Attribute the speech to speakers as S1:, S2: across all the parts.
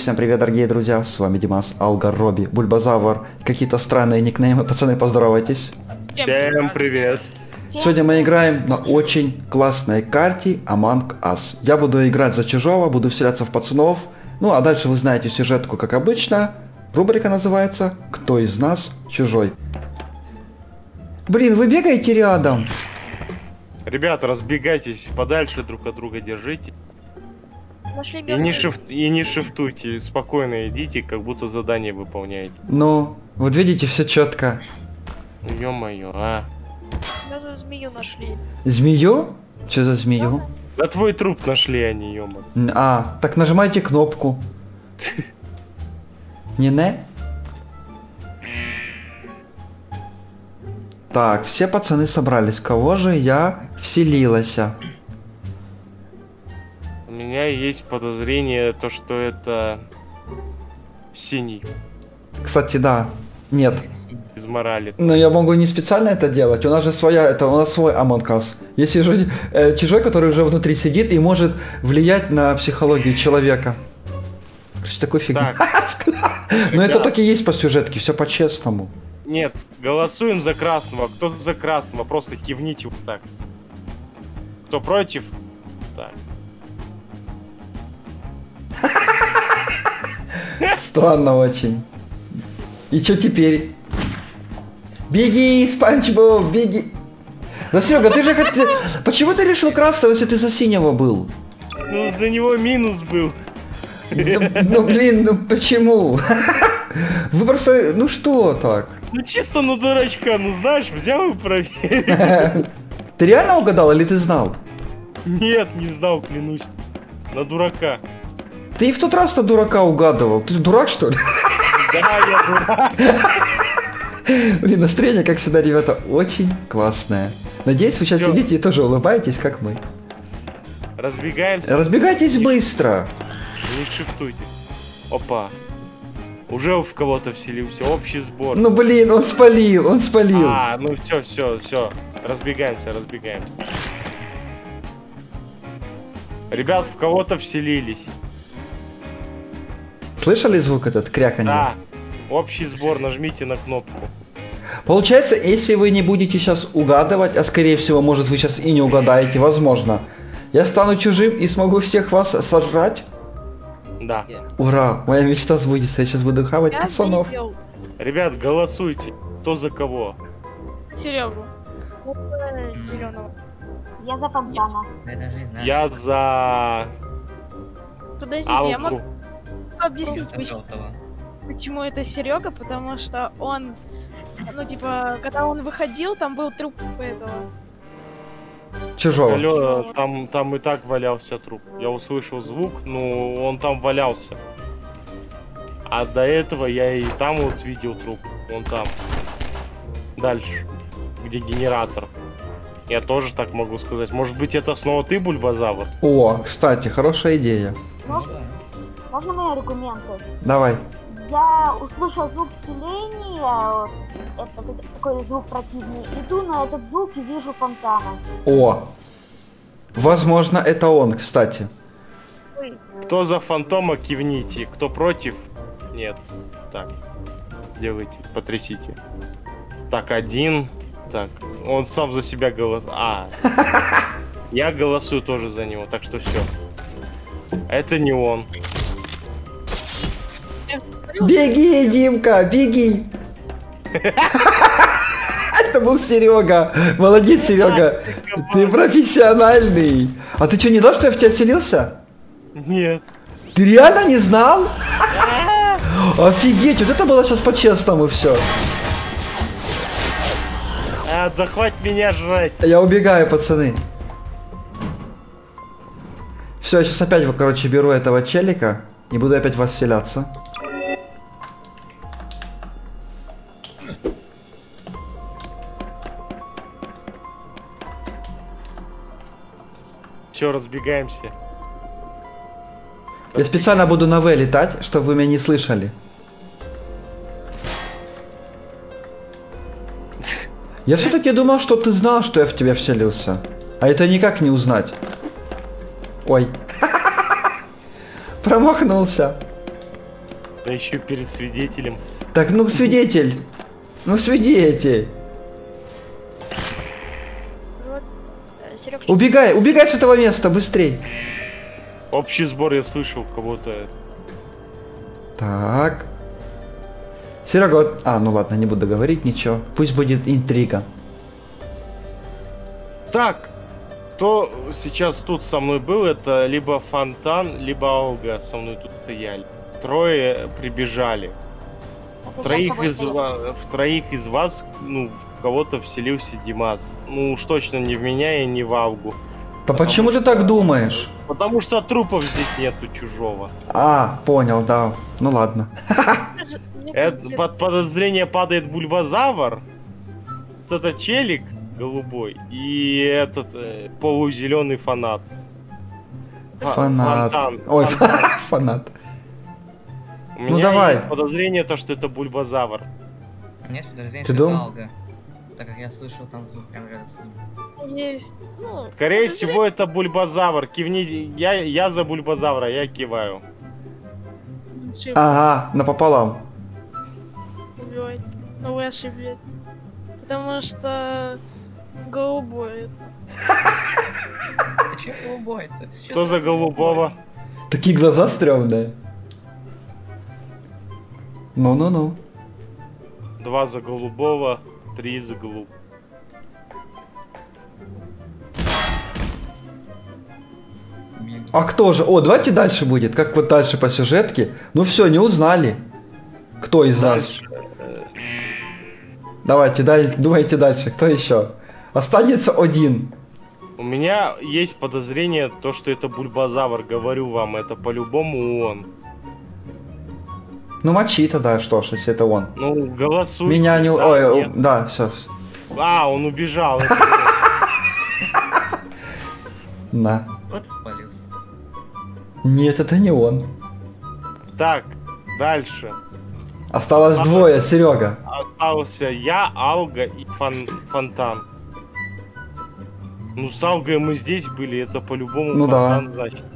S1: всем привет, дорогие друзья, с вами Димас, Алгар, Робби, Бульбазавр, какие-то странные никнеймы, пацаны, поздоровайтесь.
S2: Всем привет.
S1: Сегодня мы играем на очень классной карте Among Us. Я буду играть за чужого, буду вселяться в пацанов, ну а дальше вы знаете сюжетку, как обычно. Рубрика называется «Кто из нас чужой?». Блин, вы бегаете рядом?
S2: Ребята, разбегайтесь подальше друг от друга, держите.
S3: Нашли
S2: И не шифтуйте, спокойно идите, как будто задание выполняете.
S1: Ну, вот видите, все четко.
S2: Ё-моё, а.
S3: Даже змею нашли.
S1: Змею? Что за змею?
S2: Да твой труп нашли они, ё-моё.
S1: А, так нажимайте кнопку. Не? Так, все пацаны собрались. Кого же я вселилась?
S2: У меня есть подозрение, то, что это синий
S1: Кстати, да. Нет.
S2: из морали.
S1: Но я могу не специально это делать. У нас же своя, это у нас свой Among Us. Есть чужой, который уже внутри сидит и может влиять на психологию человека. Короче, такой фигня. Но это так и есть по сюжетке, все по-честному.
S2: Нет, голосуем за красного. Кто за красного? Просто кивните вот так. Кто против? Так.
S1: Странно очень. И что теперь? Беги, Спанч Боб, беги. Да, Серега, ты же хотел... Почему ты решил красного, если ты за синего был?
S2: Ну, за него минус был.
S1: Ну, блин, ну почему? Вы просто... Ну что так?
S2: Ну, чисто на дурачка, ну, знаешь, взял и проверил.
S1: Ты реально угадал или ты знал?
S2: Нет, не знал, клянусь. На дурака.
S1: Ты и в тот раз-то дурака угадывал. Ты дурак, что ли?
S2: Да, я дурак.
S1: Блин, настроение, как всегда, ребята, очень классное. Надеюсь, вы сейчас
S2: Всё.
S1: сидите и тоже улыбаетесь, как мы.
S2: Разбегаемся.
S1: Разбегайтесь быстро.
S2: Не шифтуйте. Опа. Уже в кого-то вселился. Общий сбор.
S1: Ну, блин, он спалил.
S2: А, ну все. Разбегаемся. Ребят, в кого-то вселились.
S1: Слышали звук этот, кряканье?
S2: Да. Общий сбор, нажмите на кнопку.
S1: Получается, если вы не будете сейчас угадывать, а скорее всего, может, вы сейчас и не угадаете, возможно, я стану чужим и смогу всех вас сожрать?
S2: Да.
S1: Ура, моя мечта сбудется, я сейчас буду хавать
S3: Я
S1: пацанов.
S3: видел
S2: Ребят, голосуйте. Кто за кого?
S3: Серегу. Зеленого.
S4: Я за Богдана.
S5: Я даже не знаю.
S2: Я за
S3: Подождите, я
S2: Алку.
S3: могу объяснить,
S5: За желтого.
S3: почему это Серега, потому что он, ну типа, когда он выходил, там был труп этого.
S1: Чужого.
S2: Алло, там и так валялся труп. Я услышал звук, ну он там валялся. А до этого я и там вот видел труп. Вон там. Дальше. Где генератор. Я тоже так могу сказать. Может быть, это снова ты, Бульбазавр?
S1: О, кстати, хорошая идея.
S4: Можно мои аргументы?
S1: Давай.
S4: Я услышал звук вселения, это такой звук противный. Иду на этот звук и вижу фонтана.
S1: О, возможно, это он, кстати.
S2: Кто за фантома, кивните. Кто против? Нет. Так. Сделайте, потрясите. Так, один. Так, он сам за себя голосует. Я голосую тоже за него, так что все. Это не он.
S1: Беги, Димка, беги. Это был Серега. Молодец, Серега. Ты профессиональный. А ты что, не знал, что я в тебя вселился?
S2: Нет.
S1: Ты реально не знал? Офигеть, вот это было сейчас по-честному все.
S2: Да хватит меня жрать.
S1: Я убегаю, пацаны. Все, я сейчас опять, короче, беру этого челика и буду опять вас вселяться.
S2: Все, разбегаемся.
S1: Я специально буду на В летать, чтобы вы меня не слышали. Я все-таки думал, что ты знал, что я в тебя вселился. А это никак не узнать. Ой. Промахнулся.
S2: Да еще перед свидетелем.
S1: Так, ну свидетель. Ну свидетель.
S3: Вот, Серег,
S1: Убегай, убегай с этого места, быстрей.
S2: Общий сбор я слышал кого-то.
S1: Так. Серега, вот... А, ну ладно, не буду говорить ничего. Пусть будет интрига.
S2: Так, кто сейчас тут со мной был, это либо Фонтан, либо Алга со мной тут стояли. Трое прибежали. В троих из вас, ну, в кого-то вселился Димас. Ну уж точно не в меня и не в Алгу.
S1: Да почему ты так думаешь?
S2: Потому что трупов здесь нету чужого.
S1: А, понял, да. Ну ладно.
S2: Под подозрение падает Бульбазавр. Вот этот челик голубой и этот полузеленый фанат.
S1: Фанат.
S2: Фонтан.
S1: Ой,
S2: Фонтан.
S1: фанат.
S2: У
S1: Ну,
S2: меня
S1: давай.
S2: есть подозрение, то, что это Бульбазавр.
S5: Нет подозрения,
S1: Ты
S5: что это
S1: дум-
S5: Алга. Так как я слышал там звук прям рядом с ним.
S3: есть, ну,
S2: Скорее всего, это Бульбазавр. Кивни, я за Бульбазавра, я киваю.
S1: Ага, напополам.
S3: Убивать. Но вы ошиблись. Потому что голубой.
S5: Это че голубой-то?
S2: Кто за голубого?
S1: Такие глаза стрёмные. Ну-ну-ну.
S2: 2 за голубого, 3 за голуб.
S1: А кто же? О, давайте дальше будет. Как вот дальше по сюжетке. Ну все, не узнали. Кто из нас?
S2: Дальше.
S1: Давайте, думайте дальше. Кто еще? Останется один.
S2: У меня есть подозрение, то, что это Бульбазавр. Говорю вам, это по-любому он.
S1: Ну мочи тогда, что ж, если это он.
S2: Ну, голосуй.
S1: Меня не...
S2: Да,
S1: Ой,
S2: нет.
S1: да, все.
S2: А, он убежал.
S1: На.
S5: Вот и спалился.
S1: Нет, это не он.
S2: Так, дальше.
S1: Осталось
S2: Ладно.
S1: двое, Серега.
S2: Остался я, Алга и Фонтан. Ну, с Алгой мы здесь были, это по-любому
S1: Ну да.
S2: Фонтан, значит.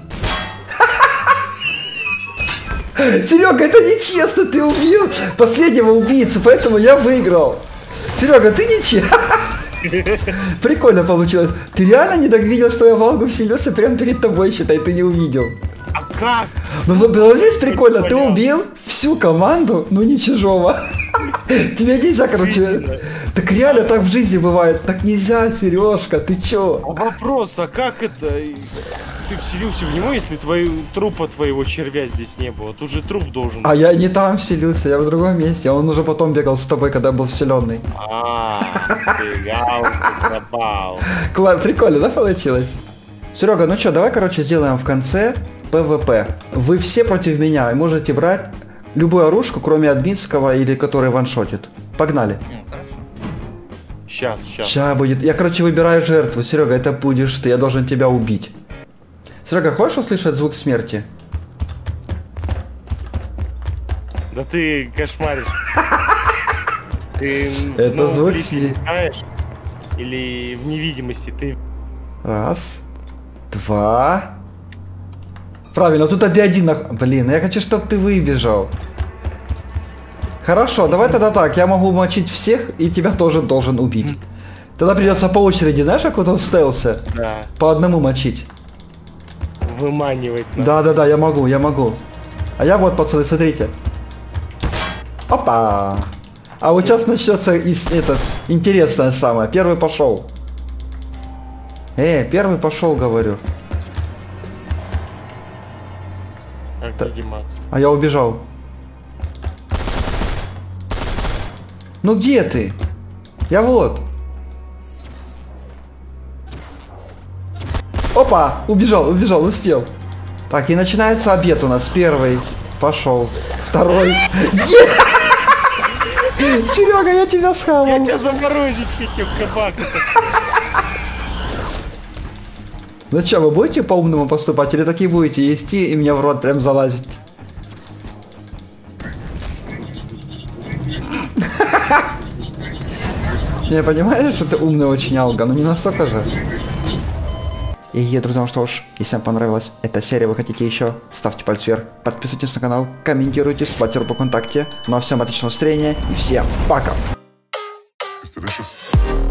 S1: Серега, это нечестно, ты убил последнего убийцу, поэтому я выиграл. Серега, ты нечестно. Прикольно получилось. Ты реально не так видел, что я в Алгу вселился прямо перед тобой, считай, ты не увидел.
S2: А как?
S1: Ну здесь прикольно, ты
S2: Понял.
S1: убил всю команду, ну не чужого. Тебе нельзя, короче. Так реально так в жизни бывает. Так нельзя, Сережка, ты чё?
S2: А вопрос, а как это? Ты вселился в него, если трупа твоего червя здесь не было? Тут же труп должен
S1: А я не там вселился, я в другом месте. Он уже потом бегал с тобой, когда был вселенный.
S2: Бегал, пропал.
S1: Прикольно, да, получилось? Серега, ну чё, давай, короче, сделаем в конце ПВП. Вы все против меня и можете брать любую оружку, кроме админского или который ваншотит. Погнали.
S5: Ну, хорошо.
S2: Сейчас.
S1: Сейчас будет. Я, короче, выбираю жертву. Серега, это будешь ты. Я должен тебя убить. Серега, хочешь услышать звук смерти?
S2: Да ты кошмаришь. Ты
S1: Это звук
S2: клипе
S1: смерти.
S2: играешь? Или в невидимости ты...
S1: Раз. Два. Правильно, тут один. Блин, я хочу, чтобы ты выбежал. Хорошо, давай тогда так. Я могу мочить всех, и тебя тоже должен убить. Тогда придется по очереди, знаешь, как вот он в стелсе?
S2: Да,
S1: По одному мочить.
S2: выманивать надо.
S1: Да, я могу. А я вот, пацаны, смотрите. Опа! А вот сейчас начнется интересное самое. Первый пошел. Первый пошел, говорю.
S2: А где Дима?
S1: А я убежал. Ну где ты? Я вот. Опа! Убежал, успел. Так, и начинается обед у нас. Первый пошел. Второй. Серега, я тебя
S2: Я
S1: схавал.
S2: тебя заморозить хотел, кабак.
S1: Ну что, вы будете по-умному поступать или такие будете есть и мне в рот прям залазить? Не, понимаешь, что ты умный очень, Алга, но не настолько же. И, друзья, ну что ж, если вам понравилась эта серия, вы хотите еще, ставьте палец вверх, подписывайтесь на канал, комментируйте, ставьте руку ВКонтакте. Ну а всем отличного настроения и всем пока!
S6: It's delicious.